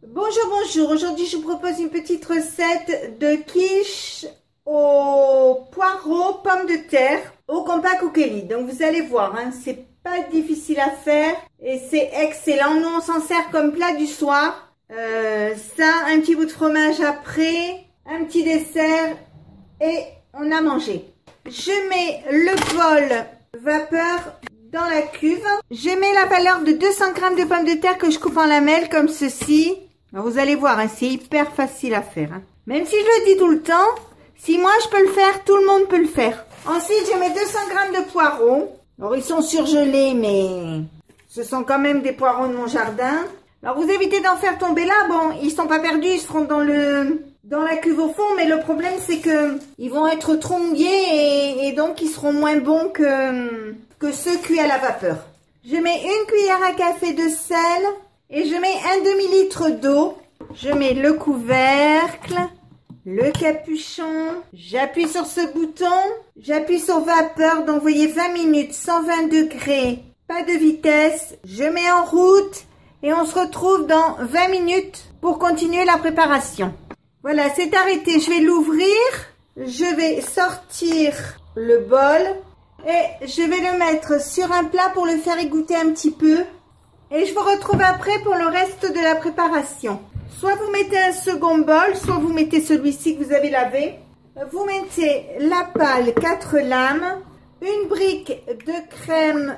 Bonjour, bonjour. Aujourd'hui, je vous propose une petite recette de quiche aux poireaux, pommes de terre, au compas Koukeli. Donc, vous allez voir, hein, c'est pas difficile à faire et c'est excellent. Nous, on s'en sert comme plat du soir. Ça, un petit bout de fromage après, un petit dessert et on a mangé. Je mets le bol vapeur dans la cuve. Je mets la valeur de 200 g de pommes de terre que je coupe en lamelles comme ceci. Alors vous allez voir, hein, c'est hyper facile à faire. Hein. Même si je le dis tout le temps, si moi je peux le faire, tout le monde peut le faire. Ensuite, je mets 200 g de poireaux. Alors ils sont surgelés, mais ce sont quand même des poireaux de mon jardin. Alors vous évitez d'en faire tomber là. Bon, ils sont pas perdus, ils seront dans la cuve au fond, mais le problème c'est que ils vont être trop mouillés et donc ils seront moins bons que ceux cuits à la vapeur. Je mets une cuillère à café de sel et je mets un demi-litre d'eau. Je mets le couvercle, le capuchon, j'appuie sur ce bouton, j'appuie sur vapeur, donc vous voyez 20 minutes, 120 degrés, pas de vitesse. Je mets en route et on se retrouve dans 20 minutes pour continuer la préparation. Voilà, c'est arrêté. Je vais l'ouvrir. Je vais sortir le bol et je vais le mettre sur un plat pour le faire égoutter un petit peu. Et je vous retrouve après pour le reste de la préparation. Soit vous mettez un second bol, soit vous mettez celui-ci que vous avez lavé. Vous mettez la pâle 4 lames, une brique de crème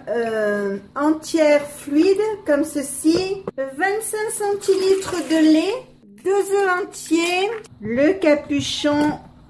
entière fluide comme ceci, 25 centilitres de lait, 2 œufs entiers, le capuchon,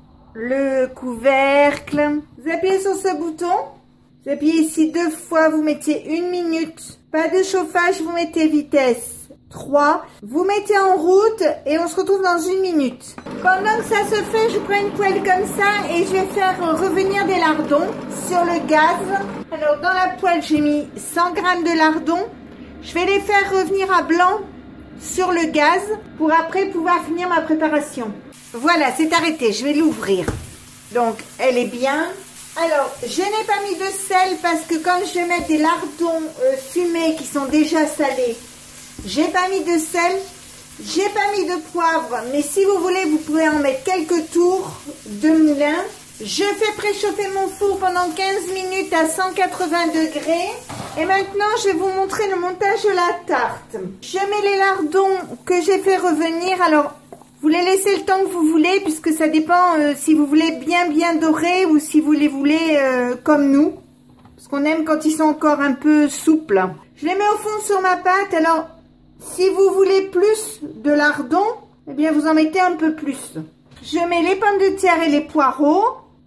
le couvercle. Vous appuyez sur ce bouton, vous appuyez ici 2 fois, vous mettez 1 minute. Pas de chauffage, vous mettez vitesse 3. Vous mettez en route et on se retrouve dans 1 minute. Pendant que ça se fait, je prends une poêle comme ça et je vais faire revenir des lardons sur le gaz. Alors dans la poêle, j'ai mis 100 g de lardons. Je vais les faire revenir à blanc sur le gaz pour après pouvoir finir ma préparation. Voilà, c'est arrêté, je vais l'ouvrir. Donc, elle est bien. Alors, je n'ai pas mis de sel parce que comme je vais mettre des lardons fumés qui sont déjà salés, j'ai pas mis de sel, j'ai pas mis de poivre, mais si vous voulez, vous pouvez en mettre quelques tours de moulin. Je fais préchauffer mon four pendant 15 minutes à 180 degrés. Et maintenant, je vais vous montrer le montage de la tarte. Je mets les lardons que j'ai fait revenir. Alors, vous les laissez le temps que vous voulez, puisque ça dépend si vous voulez bien dorés ou si vous les voulez comme nous. Parce qu'on aime quand ils sont encore un peu souples. Je les mets au fond sur ma pâte. Alors, si vous voulez plus de lardons, eh bien, vous en mettez un peu plus. Je mets les pommes de terre et les poireaux.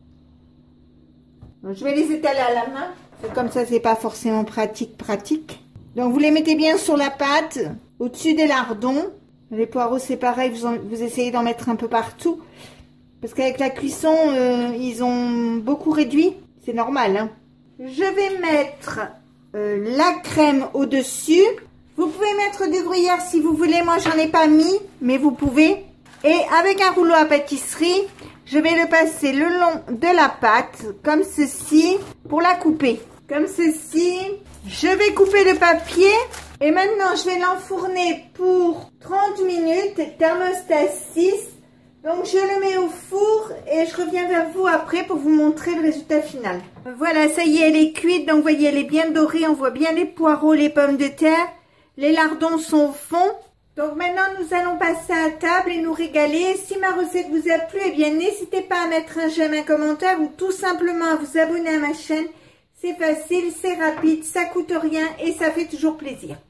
Donc, je vais les étaler à la main. Comme ça, c'est pas forcément pratique. Donc, vous les mettez bien sur la pâte, au-dessus des lardons. Les poireaux, c'est pareil, vous essayez d'en mettre un peu partout. Parce qu'avec la cuisson, ils ont beaucoup réduit. C'est normal, hein. Je vais mettre la crème au-dessus. Vous pouvez mettre du gruyère si vous voulez. Moi, j'en ai pas mis, mais vous pouvez. Et avec un rouleau à pâtisserie, je vais le passer le long de la pâte, comme ceci, pour la couper. Comme ceci. Je vais couper le papier. Et maintenant, je vais l'enfourner pour 30 minutes, thermostat 6. Donc, je le mets au four et je reviens vers vous après pour vous montrer le résultat final. Voilà, ça y est, elle est cuite. Donc, vous voyez, elle est bien dorée. On voit bien les poireaux, les pommes de terre. Les lardons sont au fond. Donc, maintenant, nous allons passer à table et nous régaler. Si ma recette vous a plu, eh bien, n'hésitez pas à mettre un j'aime, un commentaire ou tout simplement à vous abonner à ma chaîne. C'est facile, c'est rapide, ça coûte rien et ça fait toujours plaisir.